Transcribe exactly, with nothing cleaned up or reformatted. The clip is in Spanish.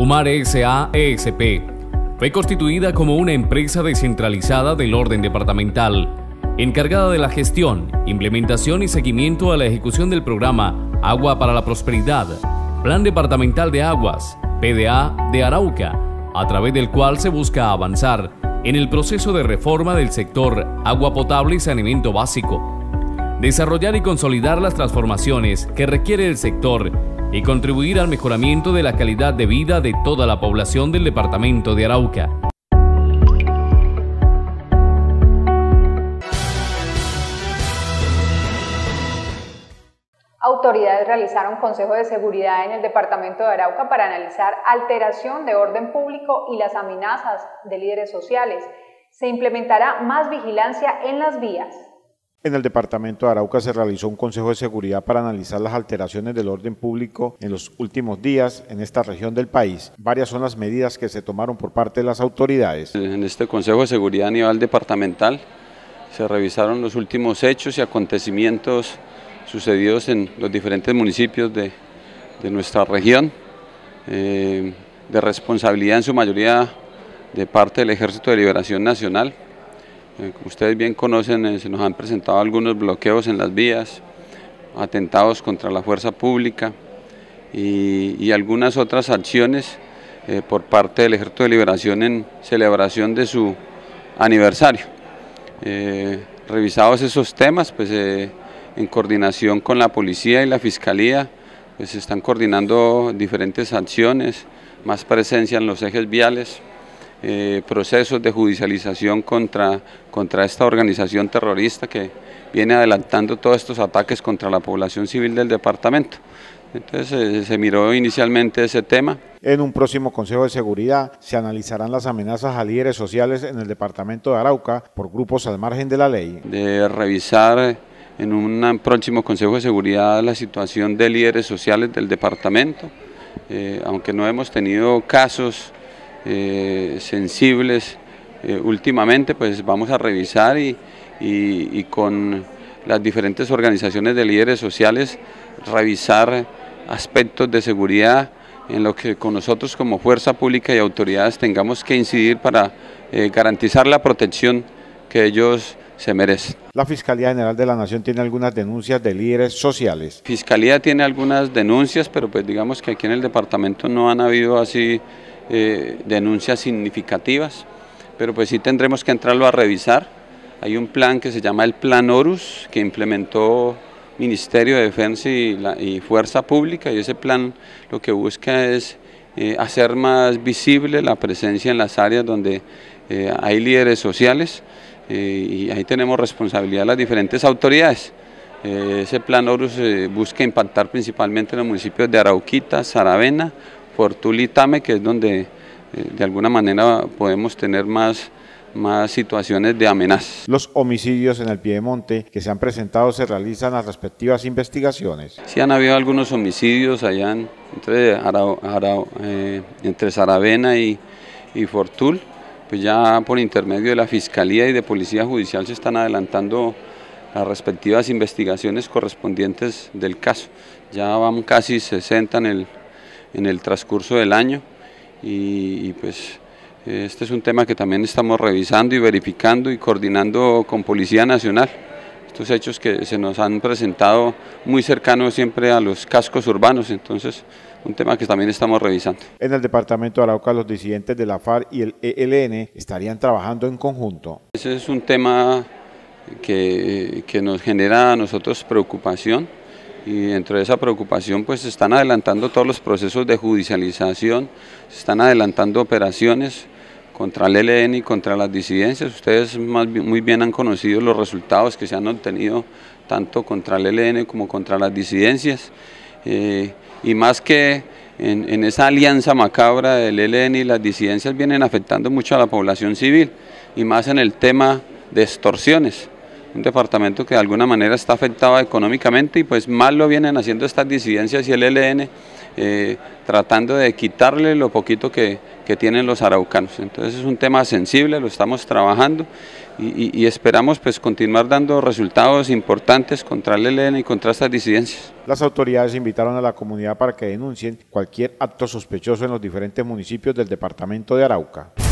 Umar S A E S P fue constituida como una empresa descentralizada del orden departamental, encargada de la gestión, implementación y seguimiento a la ejecución del programa Agua para la Prosperidad, Plan Departamental de Aguas, P D A de Arauca, a través del cual se busca avanzar en el proceso de reforma del sector agua potable y saneamiento básico, desarrollar y consolidar las transformaciones que requiere el sector y contribuir al mejoramiento de la calidad de vida de toda la población del departamento de Arauca. Autoridades realizaron consejo de seguridad en el departamento de Arauca para analizar alteración de orden público y las amenazas de líderes sociales. Se implementará más vigilancia en las vías. En el departamento de Arauca se realizó un consejo de seguridad para analizar las alteraciones del orden público en los últimos días en esta región del país. Varias son las medidas que se tomaron por parte de las autoridades. En este consejo de seguridad a nivel departamental se revisaron los últimos hechos y acontecimientos sucedidos en los diferentes municipios de, de nuestra región, eh, de responsabilidad en su mayoría de parte del Ejército de Liberación Nacional. Eh, como ustedes bien conocen, eh, se nos han presentado algunos bloqueos en las vías, atentados contra la fuerza pública y, y algunas otras acciones eh, por parte del Ejército de Liberación en celebración de su aniversario. Eh, revisados esos temas, pues eh, en coordinación con la policía y la fiscalía, pues se están coordinando diferentes acciones, más presencia en los ejes viales, eh, procesos de judicialización contra, contra esta organización terrorista que viene adelantando todos estos ataques contra la población civil del departamento. Entonces eh, se miró inicialmente ese tema. En un próximo Consejo de Seguridad se analizarán las amenazas a líderes sociales en el departamento de Arauca por grupos al margen de la ley. De revisar en un próximo Consejo de Seguridad la situación de líderes sociales del departamento, eh, aunque no hemos tenido casos eh, sensibles eh, últimamente, pues vamos a revisar y, y, y con las diferentes organizaciones de líderes sociales revisar aspectos de seguridad en lo que con nosotros como fuerza pública y autoridades tengamos que incidir para eh, garantizar la protección que ellos se merecen. La Fiscalía General de la Nación tiene algunas denuncias de líderes sociales. Fiscalía tiene algunas denuncias, pero pues digamos que aquí en el departamento no han habido así eh, denuncias significativas, pero pues sí tendremos que entrarlo a revisar. Hay un plan que se llama el Plan Horus, que implementó Ministerio de Defensa y, la, y Fuerza Pública, y ese plan lo que busca es eh, hacer más visible la presencia en las áreas donde eh, hay líderes sociales. Eh, y ahí tenemos responsabilidad de las diferentes autoridades. Eh, ese plan Horus eh, busca impactar principalmente en los municipios de Arauquita, Saravena, Fortul y Tame, que es donde eh, de alguna manera podemos tener más, más situaciones de amenazas. Los homicidios en el Piedemonte que se han presentado se realizan las respectivas investigaciones. Sí han habido algunos homicidios allá en, entre, Arau, Arau, eh, entre Saravena y, y Fortul. Pues ya por intermedio de la Fiscalía y de Policía Judicial se están adelantando las respectivas investigaciones correspondientes del caso. Ya van casi sesenta en el, en el transcurso del año y, y pues este es un tema que también estamos revisando y verificando y coordinando con Policía Nacional. Estos hechos que se nos han presentado muy cercanos siempre a los cascos urbanos, entonces un tema que también estamos revisando. En el departamento de Arauca, los disidentes de la FARC y el E L N estarían trabajando en conjunto. Ese es un tema que, que nos genera a nosotros preocupación y dentro de esa preocupación pues se están adelantando todos los procesos de judicialización, se están adelantando operaciones contra el E L N y contra las disidencias. Ustedes más bien, muy bien han conocido los resultados que se han obtenido tanto contra el E L N como contra las disidencias. Eh, y más que en, en esa alianza macabra del E L N y las disidencias vienen afectando mucho a la población civil y más en el tema de extorsiones, un departamento que de alguna manera está afectado económicamente y pues mal lo vienen haciendo estas disidencias y el E L N eh, tratando de quitarle lo poquito que, que tienen los araucanos. Entonces es un tema sensible, lo estamos trabajando y, y, y esperamos pues continuar dando resultados importantes contra el E L N y contra estas disidencias. Las autoridades invitaron a la comunidad para que denuncien cualquier acto sospechoso en los diferentes municipios del departamento de Arauca.